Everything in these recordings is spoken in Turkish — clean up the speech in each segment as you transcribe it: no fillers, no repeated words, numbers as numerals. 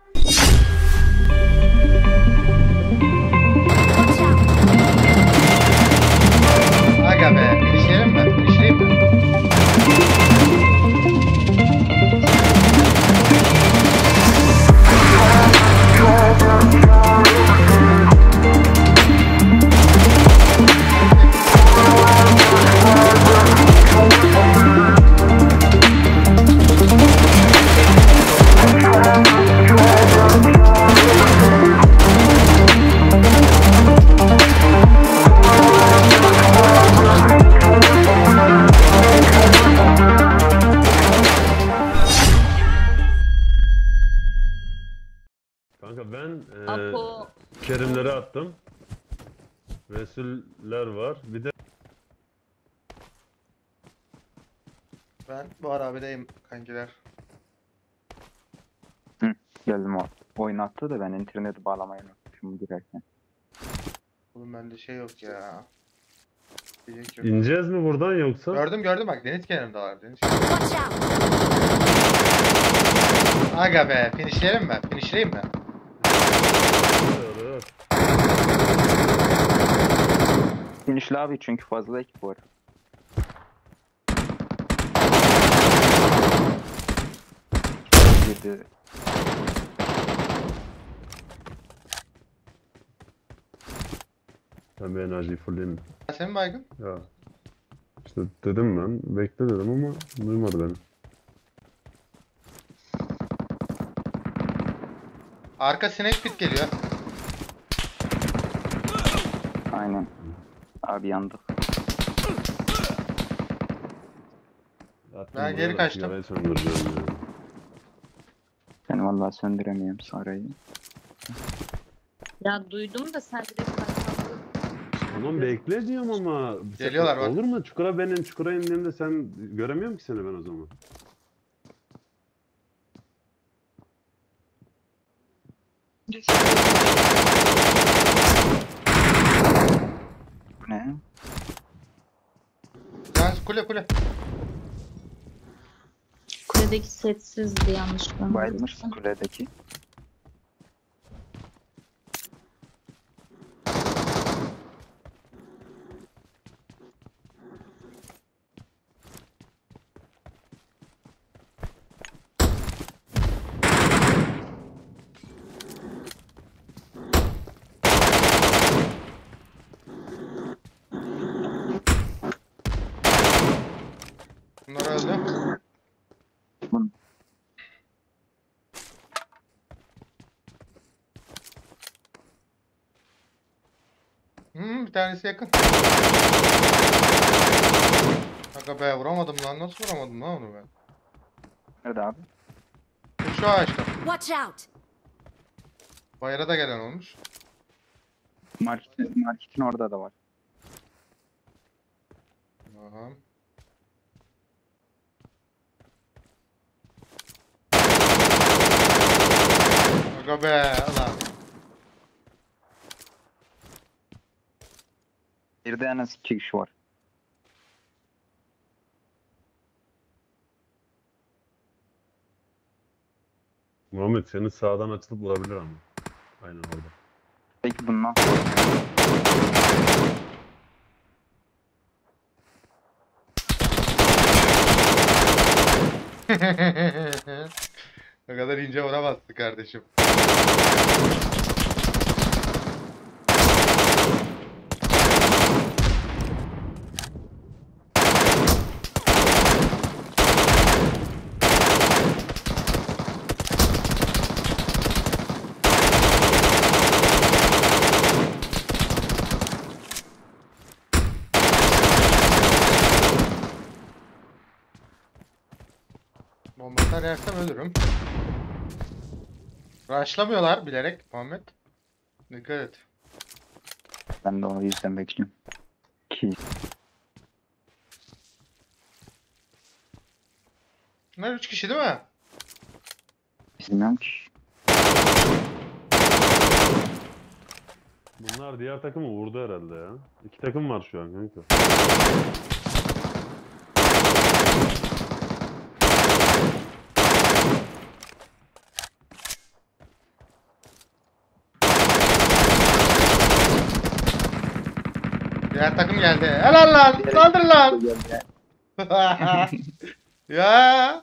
Aga be, finishleyelim mi? Finişleyeyim mi? Kanka ben Apo. Kerimleri attım. Resuller var. Bir de Ben bu arabadayım kankiler. Geldim o. Oyun attı da ben interneti bağlamayı unutmuşum girerken. Oğlum bende şey yok ya. Diyecek yok. ineceğiz mi buradan yoksa? Gördüm bak, deniz kenarında var, deniz kenarında. Watch out! Aga be, finishleyelim mi? Finişleyeyim mi? Evet. Finişli abi çünkü fazla ekip var. Girdi. Ben bir enerjiyi fulleyim. Sen mi baygın? Ya. İşte dedim ben. Bekle dedim ama duymadı beni. Arka snake pit geliyor. Aynen. Abi yandık. Ben geri kaçtım. Sigarayı söndüreceğim ya. Ben vallahi söndüremiyorum sarayı. Ya duydum da sen direkt kaçmadın. Tamam bekle diyorum ama. Geliyorlar bak. Olur mu? Çukura indiğimde sen göremiyorum ki seni ben o zaman. Bu ne? Kule. Kuledeki sessizdi yanlışlıkla. Bayılmış kuledeki. Bunlar öldü. Bun. Bir tanesi yakın. Aga be, vuramadım lan. Nasıl vuramadım lan onu ben? Nerede abi? Şu ağaçta. Watch out! Bayıra da gelen olmuş. Marketin orada da var. Aha. Aga be ulan. Bir de en az 2 kişi var. Muhammed seni sağdan açılıp vurabilir ama. Aynen orada. Peki bundan Ne kadar ince vuramazsın kardeşim. Bombadan yaksam ölürüm. Rushlamıyorlar bilerek Muhammed. Dikkat et. ben de o yüzden bekliyorum. Ki Bunlar 3 kişi değil mi? bilmiyorum ki. Bunlar diğer takımı vurdu herhalde ya. 2 takım var şu an kanka. Diğer takım geldi. Helal lan. Saldır lan. Ya.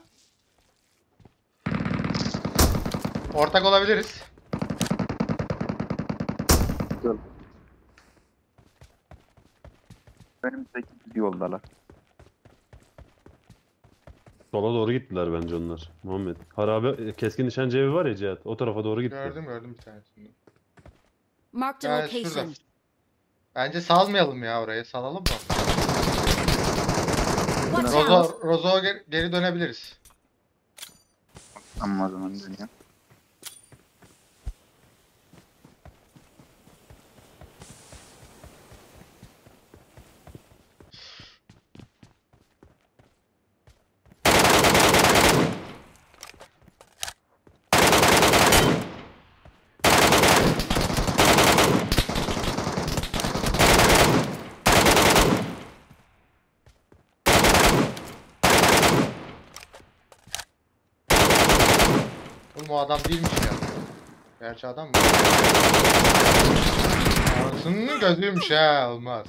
Ortak olabiliriz. Önümüzdeki yoldalar. Sola doğru gittiler bence onlar. Muhammed. Harabe keskin nişancı evi var ya Cihat. O tarafa doğru gitti. Gördüm bir tanesini. Marked a Yani şurada. location. Bence salmayalım ya oraya. Salalım mı? Watch out! Rozo'ya geri dönebiliriz. Ama o zaman dönüyor. Oğlum o adam değilmiş ya. Gerçi adam mı? Anasının gözüymüş ha. Olmaz.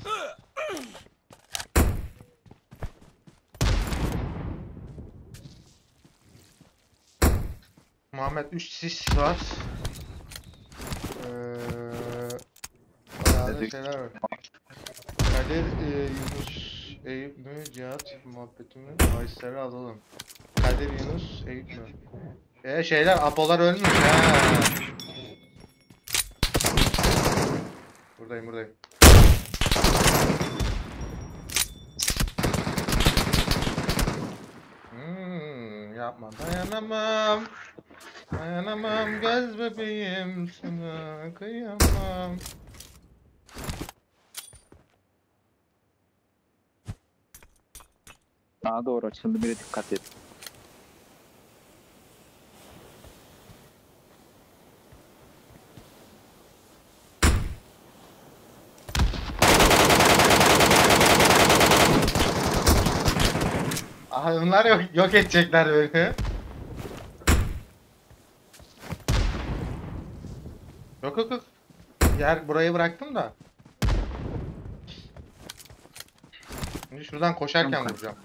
Muhammed 3 sis var. Bayağı da şeyler var. Kadir, Yunus, Eyüp mü, Cihat muhabbeti mi? Ayser'i alalım. Kadir, Yunus, Eyüp mü? Şeyler, Apolar ölmüş ha. Buradayım. Yapma dayanamam. Dayanamam göz bebeğim sana kıyamam. Sağa doğru açıldı, biri dikkat et. Aha bunlar yok edecekler beni. Yok. Burayı bıraktım da. Şimdi şuradan koşarken vuracağım.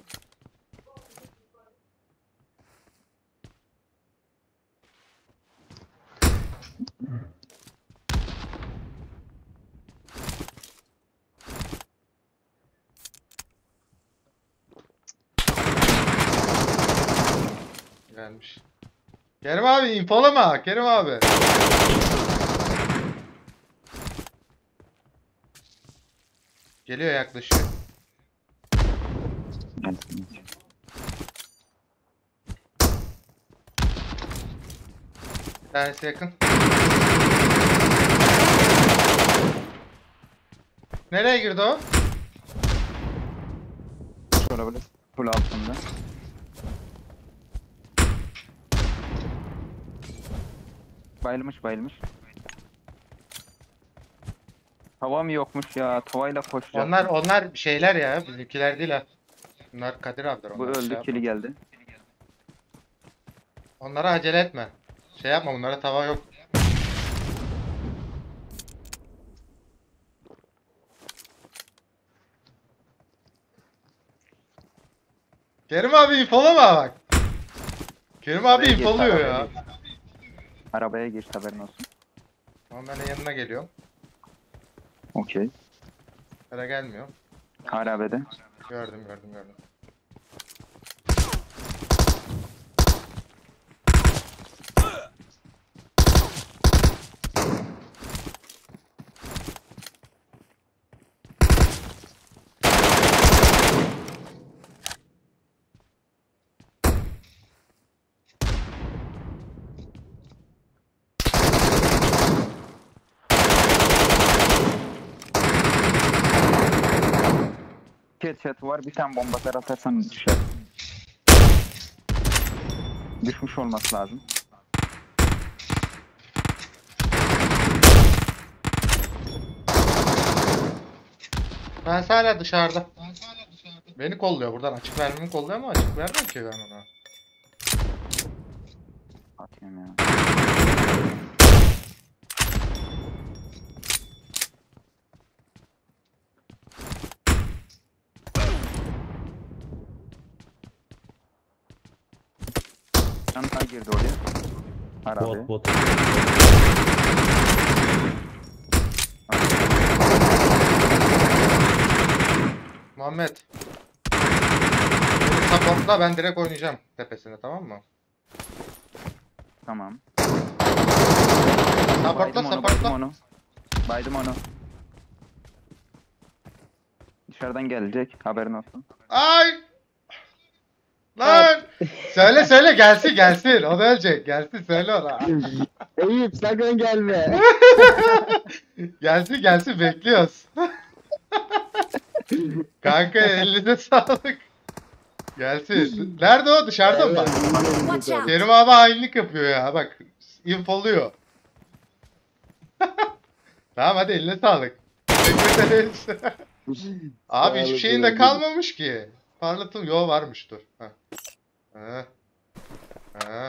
Gelmiş. Kerim abi infolama. Kerim abi. Geliyor yaklaşıyor. Bir tanesi yakın. Nereye girdi o? Şöyle böyle full altında. Bayılmış. Tava mı yokmuş ya? Tavayla koşacak. Onlar şeyler ya. Bizimkiler değil ha. Bunlar Kadir abiler. Bu onlar şey öldü, yapma. kili geldi. Onlara acele etme. Şey yapma, bunlara tava yok. Kerim abi infolama bak. Kerim abi Arabaya geç, infoluyor arabaya ya. geç. Arabaya geç, haberin olsun. Tamam, ben de yanına geliyorum. Okey. Hala gelmiyor. Harabede. Gördüm. Headshot var, bir tane bomba atarsan düşer. Düşmüş olması lazım. Ben hala dışarıda. Beni kolluyor buradan, açık vermemi kolluyor ama açık vermem ki ben ona. Atayım ya. tane daha girdi oraya. Harabe. Bot. Muhammed. Beni supportla, ben direkt oynayacağım tepesine, tamam mı? Tamam. Supportla, Baydım supportla. onu. Baydım onu. Dışarıdan gelecek. Haberin olsun. Ay! Lan! Söyle gelsin. O da ölecek. Gelsin söyle ona. Eyüp sakın gelme. Gelsin bekliyoruz. Kanka elinize sağlık. Gelsin. Nerede o? Dışarıda mı bak? Watch out! Kerim abi hainlik yapıyor ya. Bak infoluyor. Tamam hadi eline sağlık. Teşekkür ederiz. Abi hiçbir şeyin de kalmamış ki. Parlatım yo varmış dur. Ha. Ha. Ha.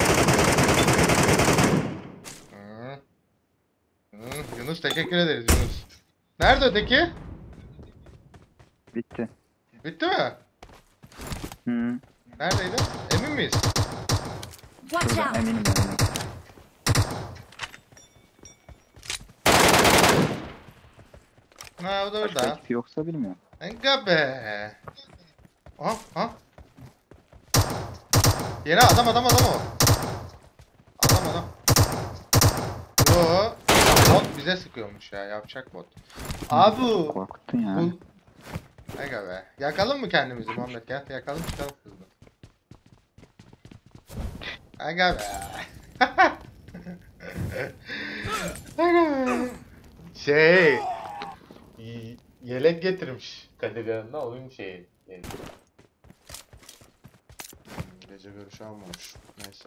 Ha. Yunus teşekkür ederiz Yunus. Nerede öteki? Bitti. Bitti mi? Hı. Neredeydi? Emin miyiz? Watch Şurada out! eminim. Ha o da Başka orada. ekip yoksa bilmiyorum. Enga be. Aha. Yeni adam o. Adam. Yo. Bot bize sıkıyormuş ya. Yapacak bot. Abi. Korkuttun ya. Bu... Aga be. Yakalım mı kendimizi Muhammed? Gel yakalım çıkalım hızlı. Aga be. Aga be. Yelek getirmiş Kadir yanına oyun şeyi. Gece görüşü almamış. Neyse.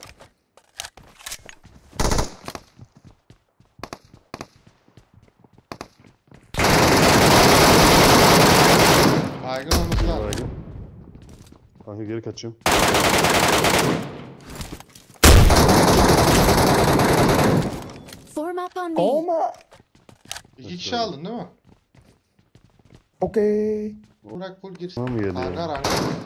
Baygın olması lazım. Baygın. Kanka geri kaçıyorum. Form up on me! Toma. İki kişi aldın değil mi? Okey. Burak full girsin. Tamam mı geliyor? Hangar.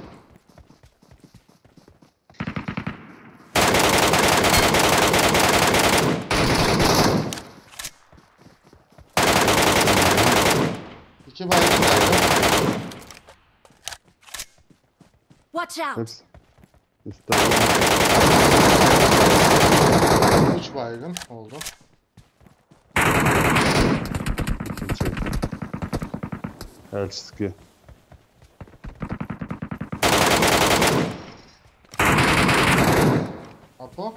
İki baygın geldi. Watch out! Hepsi. Üstte. Üç baygın oldu. Çek. Elçi sıkıyor. Apo.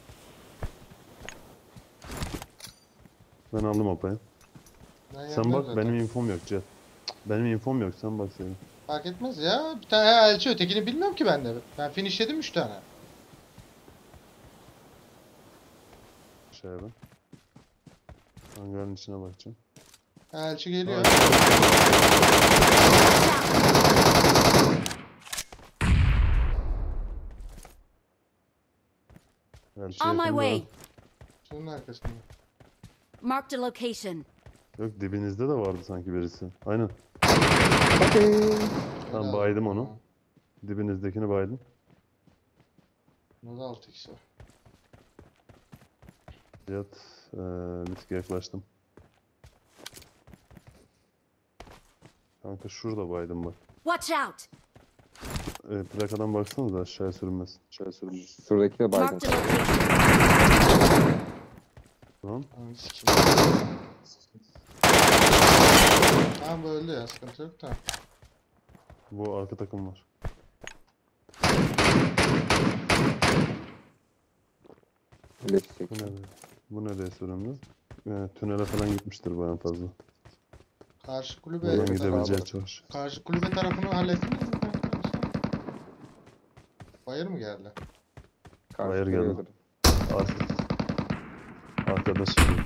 Ben aldım apayı. Ben Sen yapmam bak zaten. benim infom yok Cihat. Benim infom yok sen bak senin. Fark etmez ya. Bir tane elçi ötekini bilmiyorum ki ben de. Ben finishledim 3 tane. Şey ben. Hangarın içine bakacağım. Elçi geliyor. Elçi On my yakında. way! Şunun arkasında. Marked a location. Yok dibinizde de vardı sanki birisi. Aynen. Okey. Tamam Helal baydım olsun. onu. Dibinizdekini baydım. Burada 6 kişi var. Cihat bir tık yaklaştım. Kanka şurada baydım bak. Watch out! Plakadan baksanıza aşağıya sürünmez. Aşağıya sürünmez. Şuradaki de baygın. Marked a location. Tamam. Ananı sikeyim. Tamam bu öldü ya sıkıntı yok da. Bu arka takım var. Birleşecek. Bu ne? Bu nereye süründü? Tünele falan gitmiştir bayağı fazla. Karşı kulübe Buradan gidebileceği çalış. karşı kulübe tarafını hallettiniz mi arkadaşlar? Bayır mı geldi? Hayır geldi. Arkada sürüyor.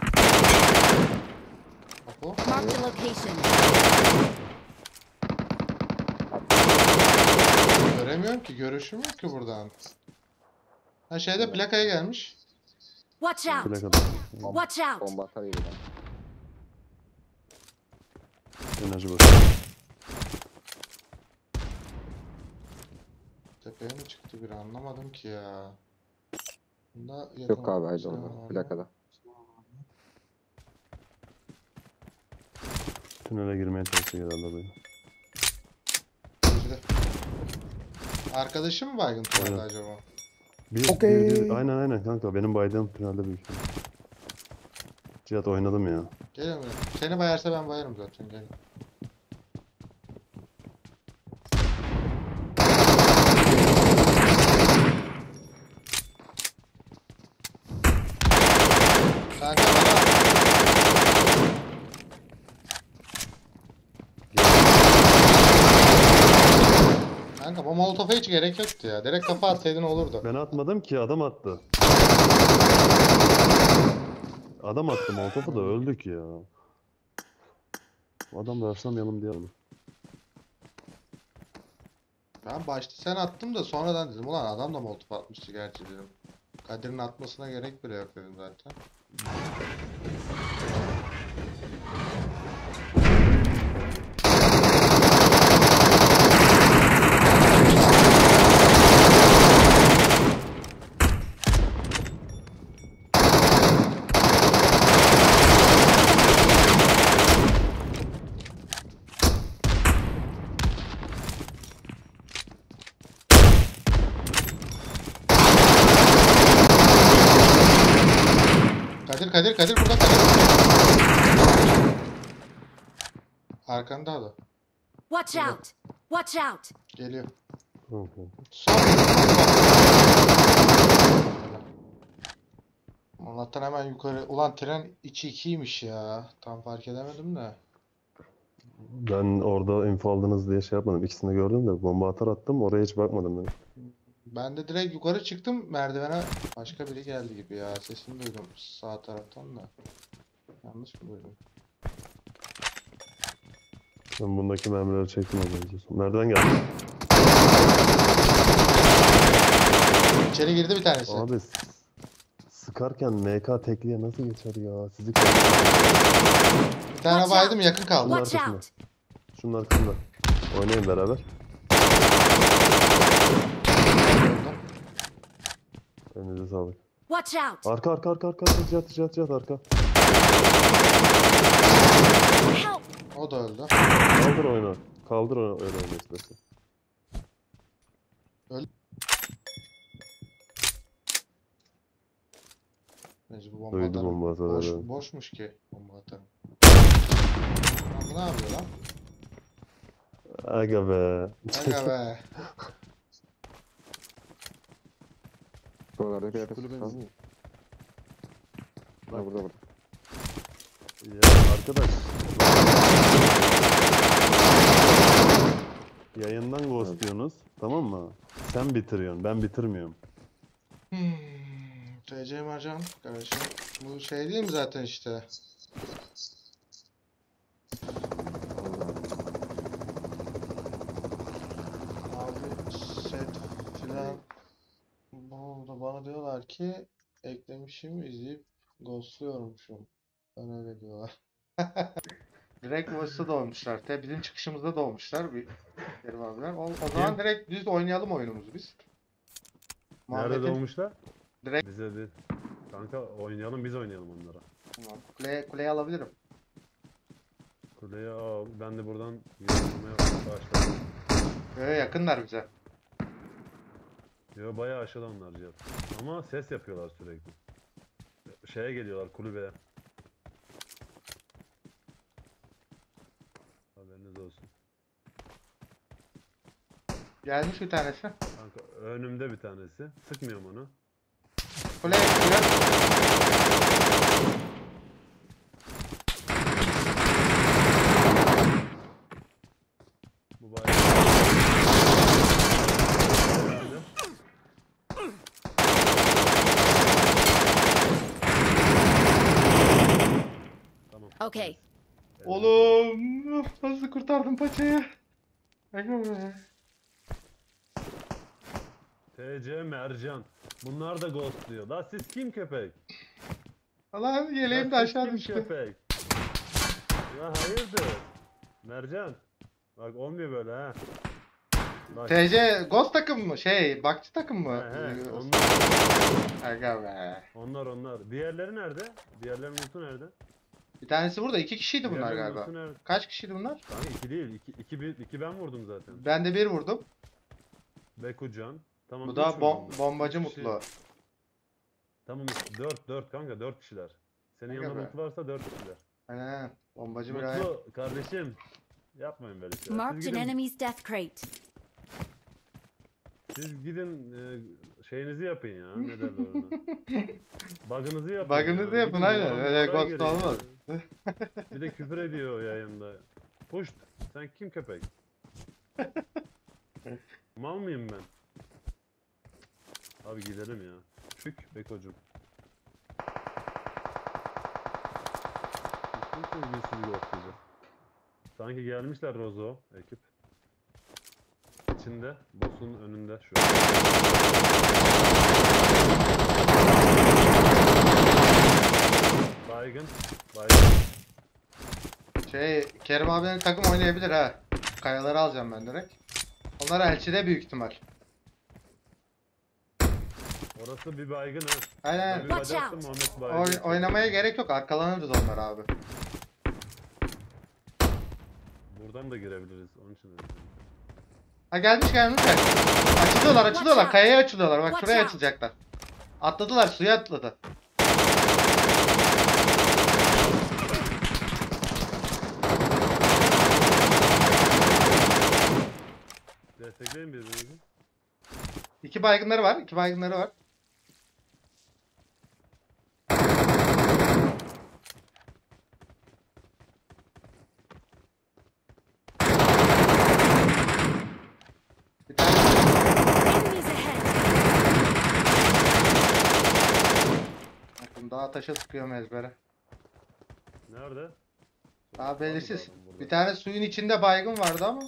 Apo. Marked a location. Göremiyorum ki görüşüm yok ki buradan. Ha şeyde plakaya gelmiş. Watch out! Plakada. Watch out! Bomba atar yerden. Enerji bak. Tepeye mi çıktı biri anlamadım ki ya. Bunda Yok abi haydi silah var orada. mı? Plakada. Tünele girmeye çalışıyor herhalde böyle. Girdi. Arkadaşım mı baygın tünelde Aynen. acaba? Aynen aynen kanka benim baydığım tünelde büyük. Cihat oynadım ya. Geliyor mu? Seni bayarsa ben bayarım zaten. Gel. Kanka Kanka bu molotofa hiç gerek yoktu ya. Direkt kafa atsaydın olurdu. Ben atmadım ki adam attı. Adam attı molotofu da öldük ya. Adam da yaşlamayalım diye aldım. Ben başta sen attım da sonradan dedim ulan adam da molotof atmıştı gerçi dedim. Kadir'in atmasına gerek bile yok dedim zaten. Kadir burada Kadir. Arkanda da. Watch Yeah. out! Watch out! Geliyor. Hı hı. Son. Allah'tan hemen yukarı. Ulan tren içi 2'ymiş ya. Tam fark edemedim de. Ben orada info aldınız diye şey yapmadım. İkisini de gördüm de bomba atar attım. Oraya hiç bakmadım ben. Ben de direkt yukarı çıktım merdivene. Başka biri geldi gibi ya. Sesini duydum sağ taraftan da. Yanlış mı duydum? Ben bundaki mermileri çektim az önce. Nereden geldi? İçeri girdi bir tanesi. Abi sıkarken MK tekliğe nasıl geçer ya? Sizi Bir tane Watch baydım out. yakın kaldı. Bunlar- Watch arkasında. out! Şunun arkasında. Oynayın beraber. Önünüze sağlık. Watch out! Arka. Cihat arka. Help! O da öldü. Kaldır oyna. Kaldır oyna öyle oyna istersen. Neyse bu bomba Duydu atarım. bomba atar, Boş, evet. boşmuş ki bomba atarım. Lan bu ne yapıyor lan? Aga be. Aga be. Buralarda bir yerde sus var mı? Ha burada. Ya arkadaş. Yayından ghostluyorsunuz. Tamam mı? Sen bitiriyorsun. Ben bitirmiyorum. TC Mercan kardeşim. Bu şey değil mi zaten işte? Abi set filan oldu. Bana diyorlar ki eklemişim izleyip ghostluyormuşum. Ben öyle diyorlar. Direkt Voice'da doğmuşlar. Bizim çıkışımızda doğmuşlar bir Kerim abiler. O zaman direkt düz oynayalım oyunumuzu biz. Nerede Muhammed'in doğmuşlar? direkt- Bize değil. Kanka oynayalım biz oynayalım onlara. tamam. Kuleye alabilirim. Kuleye al. Ben de buradan yürümeye başladım. Yakınlar bize. Yo bayağı aşağıda onlar Cihat. Ama ses yapıyorlar sürekli. Şeye geliyorlar kulübeye. Haberiniz olsun. Gelmiş bir tanesi. Kanka önümde bir tanesi. Sıkmıyorum onu. Kuleye gidiyor. Bu bayağı. Tamam. Okay. Oğlum nasıl kurtardım paçayı? Aga be. TC Mercan. Bunlar da ghostluyor. La siz kim köpek? Lan yeleğim de La siz aşağı kim düştü. köpek? Ya hayırdır? Mercan. Bak olmuyor böyle ha. Bak. TC Ghost takım mı? Bakçı takım mı? He, Aga be. onlar. Diğerleri nerede? Diğerlerinin loot'u nerede? Bir tanesi burada. 2 kişiydi bunlar Diğerlerinin galiba. loot'u nerede? Kaç kişiydi bunlar? Kanka 2 değil. 2 ben vurdum zaten. Ben de 1 vurdum. Bekucan. Tamam. Bu üç da vurdum ben. bombacı Üç kişi. Mutlu. Tamam 4 kanka 4 kişiler. Senin Kanka yanında be. loot varsa 4 kişiler. Aynen. Bombacı bir ay. Mutlu kardeşim. Yapmayın böyle şeyler. Marked an enemy's death crate. Siz gidin şeyinizi yapın ya. Ne derler ona? Bug'ınızı yapın Bug'ınızı ya. yapın, Gidin aynen. oradan Öyle oraya ghost girin olmaz. ya. Bir de küfür ediyor yayında. Puşt. Sen kim köpek? Mal mıyım ben? Abi gidelim ya. Şük Beko'cum. Hiç sevgilisi yok bize. Sanki gelmişler Rozo ekip. İçinde, boss'un önünde şu an. Baygın. Kerim abinin takım oynayabilir ha. Kayaları alacağım ben direkt. Onlar elçide büyük ihtimal. Orası bir baygın ha. Aynen. Ben bir Watch bacaktım, out. Muhammed baygın. Oynamaya gerek yok. Arkalanırız onlar abi. Buradan da girebiliriz. Onun için dedim. Ha gelmişler. Açılıyorlar. Watch out. Kayaya açılıyorlar. Bak Watch şuraya out. açılacaklar. Atladılar. Suya atladı. Destekleyin birbirinizi. İki baygınları var. Bir tane Enemies ahead. bakın daha taşa sıkıyorum ezbere. Nerede? Daha belirsiz. Adam burada. Bir tane suyun içinde baygın vardı ama.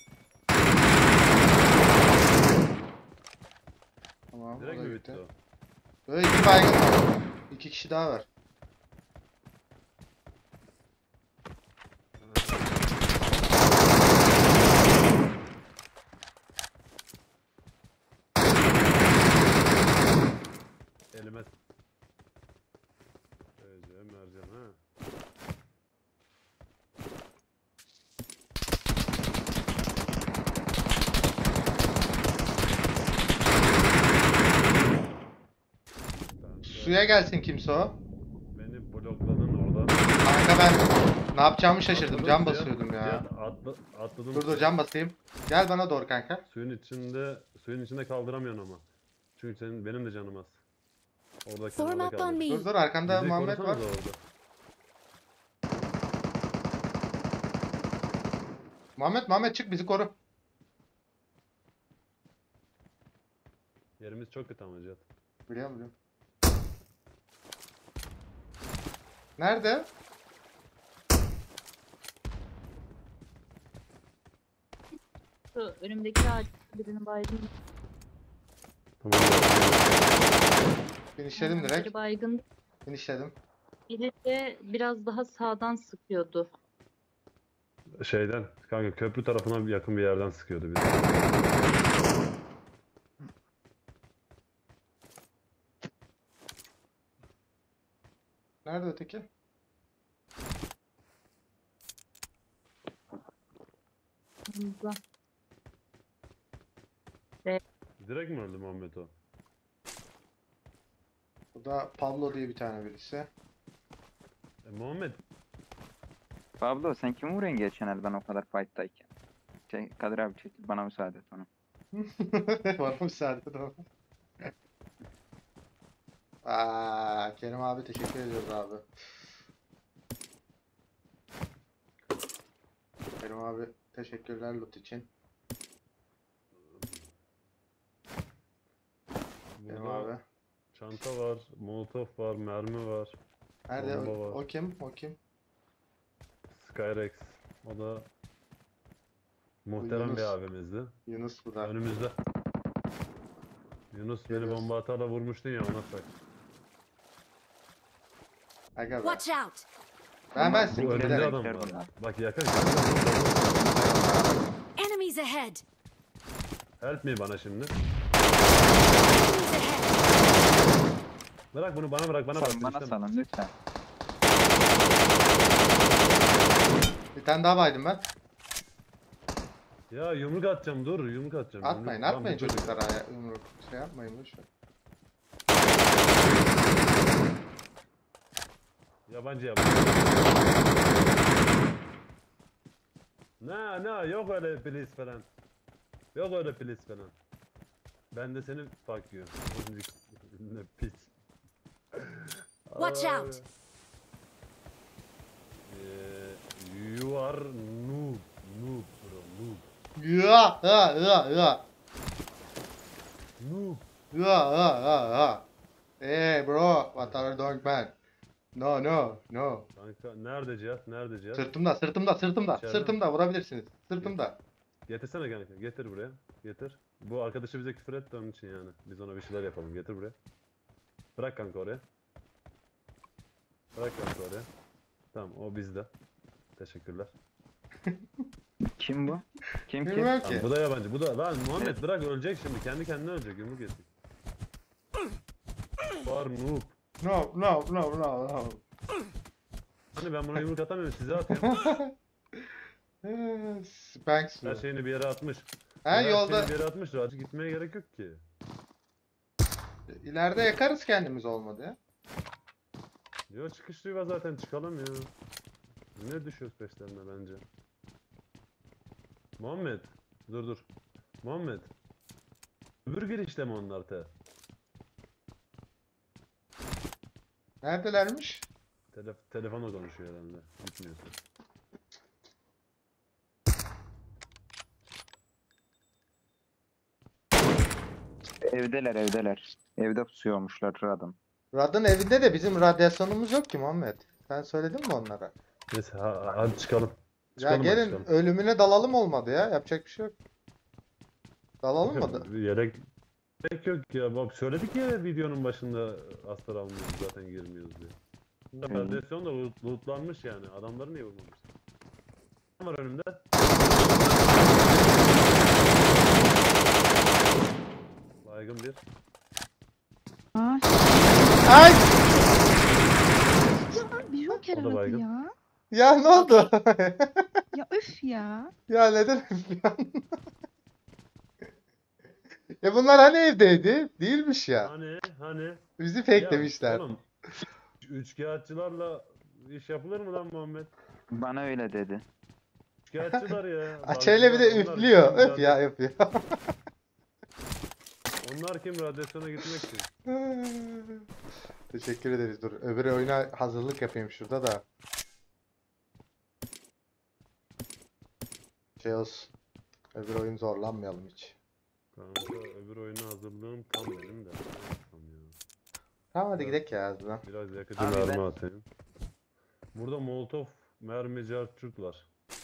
Tamam, Direkt o da mi gitti. bitti o? Böyle iki baygın var. İki kişi daha var. Elime... Mercan ha. Tamam, Suya gelsin kimse o. beni blokladın orada. Kanka ben ne yapacağımı şaşırdım. Atladım Cam suya. basıyordum ya. Cihat, atladım. Dur cam basayım. Gel bana doğru kanka. Suyun içinde kaldıramıyorsun ama. Çünkü benim de canım az. Orada Form kenarda up on kaldır. me. Dur arkanda Bizi Muhammed var. korusanıza orada. Muhammed çık bizi koru. Yerimiz çok kötü ama Cihat. Biliyorum. Nerede? Şu önümdeki ağaç birini baygın. Tamam. Finishledim direkt. Biri baygın. Finishledim. Biri de biraz daha sağdan sıkıyordu. Şeyden, kanka köprü tarafına yakın bir yerden sıkıyordu bizi. Nerede öteki? Yanımızda. Direkt mi öldü Muhammed o? Bu da Pablo diye bir tane birisi. Muhammed, Pablo sen kimi vuruyorsun geçen el ben o kadar fight'tayken? Kadir abi çekil bana müsaade et ona. Bana müsaade et ama. Kerim abi teşekkür ediyoruz abi. Kerim abi teşekkürler loot için. Kerim burada abi. çanta var, molotof var, mermi var. Nerede? Bomba var. O kim? O kim? Skyrex. O da muhterem bir Yunus. abimizdi. Yunus bu da. Önümüzde. Yunus beni Görüyoruz. bomba atarla vurmuştun ya ona bak. Aga be. Watch out. Ben Bu sizi önümde giderim. adam var. bunlar. Bak yakın. Enemies ahead. Help me bana şimdi. Enemies ahead! Bırak bunu bana bırak bana bırak. Salın bana İstemem. salın lütfen. Bir tane daha baydım ben. Ya yumruk atacağım dur yumruk atacağım. Atmayın Yumruk- atmayın Tamam, çocuklara ya. Yumruk şey yapmayın boşver. Yabancı yabancı. Ne yok öyle please falan. Yok öyle please falan. Ben de seni fuck you. Ne pis. Watch Ay. out. You are noob. Noob bro noob. Ya ya ya ya. Noob. Ya ya ya ya. Hey bro, what are you doing man? No no no. Kanka nerede Cihat? Nerede Cihat? Sırtımda sırtımda sırtımda İçeride mi? sırtımda vurabilirsiniz. Sırtımda. Getirsene kanka. Getir buraya. Getir. Bu arkadaşı bize küfür etti onun için yani. Biz ona bir şeyler yapalım. Getir buraya. Bırak kanka oraya. Bırak kanka oraya. Tamam o bizde. Teşekkürler. Kim bu? Kim? Bilmiyorum Tamam, ki. bu da yabancı. Bu da lan Muhammed bırak ölecek şimdi. Kendi kendine ölecek. Yumruk yesin. Var noob. No no no no no. Hani ben buna yumruk atamıyorum. Size atıyorum. Spanks Her bu. şeyini bir yere atmış. Ha Her yolda şeyini bir yere atmış. Acı gitmeye gerek yok ki. ileride yakarız kendimiz olmadı ya. Yo çıkışlıyı var zaten çıkalım ya. Ne düşüyoruz peşlerine bence. Muhammed. Dur. Muhammed. Öbür girişte mi onlar te? Neredelermiş? Telefonla konuşuyor herhalde. Gitmiyorsun. Evdeler. Evde pusuyormuşlar adam. Rad'ın evinde de bizim radyasyonumuz yok ki Muhammed. Sen söyledin mi onlara? Neyse hadi çıkalım. Ya Çıkalım hadi gelin çıkalım. ölümüne dalalım olmadı ya. Yapacak bir şey yok. Dalalım mı da? Gerek yok ya. Bak söyledik ya videonun başında astar almıyoruz zaten girmiyoruz diye. Hı. Radyasyon da lootlanmış yani. Adamları niye vurmamış? Ne var önümde? Baygın bir. Ay! Ya bir Joker O da aradı baygın. ya. Ya ne oldu? Ya öf ya. Ya neden yapıyorsun? Ya bunlar hani evdeydi? Değilmiş ya. Hani. Bizi Ya fakelemişler. oğlum, üçkağıtçılarla iş yapılır mı lan Muhammed? Bana öyle dedi. Üçkağıtçılar ya. Açayla bir de Onlar üflüyor. kim Öf ya yapıyor. Onlar kim radyasyona gitmek için? Teşekkür ederiz. Dur. Öbür oyuna hazırlık yapayım şurada da. Şey olsun. Öbür oyun zorlanmayalım hiç. Kanka öbür oyuna hazırlığım tam benim de. Ne yapsam ya? Tamam hadi gidelim ya azından. Biraz yakıcı Abi mermi ben- atayım. Burada Molotov mermi cartçurt var.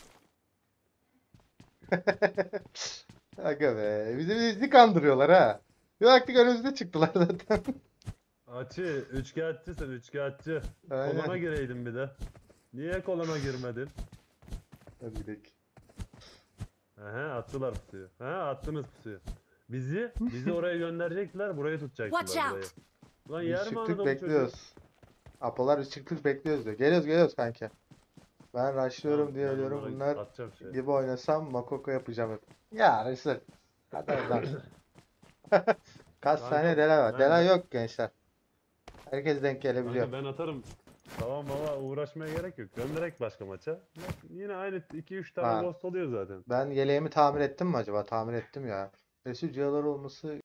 Aga be. Bizi kandırıyorlar ha. Bir baktık önümüzde çıktılar zaten. Açı, üçkağıtçısın üçkağıtçı. Aynen. Kolona gireydin bir de. Niye kolona girmedin? Hadi gidelim. Attılar pusuyu. Attınız pusuyu. Bizi oraya gönderecekler, burayı tutacaklar Watch burayı. out. Lan Biz yer mi çıktık Anadolu çocuğu? bekliyoruz. Apolar biz çıktık bekliyoruz diyor. Geliyoruz kanka. Ben rushlıyorum Tamam, diye ben diyorum. onlara Bunlar atacağım şey. gibi oynasam Makoko yapacağım hep. Ya Resul. Hadi oradan. Kaç Kanka, tane delay var. ben- Delay yok gençler. Herkes denk gelebiliyor. Kanka ben atarım. Tamam baba uğraşmaya gerek yok. Gönderek başka maça. Bak, yine aynı 2-3 tane Ha. ghost oluyor zaten. Ben yeleğimi tamir ettim mi acaba? Tamir ettim ya. Resul cihalar olması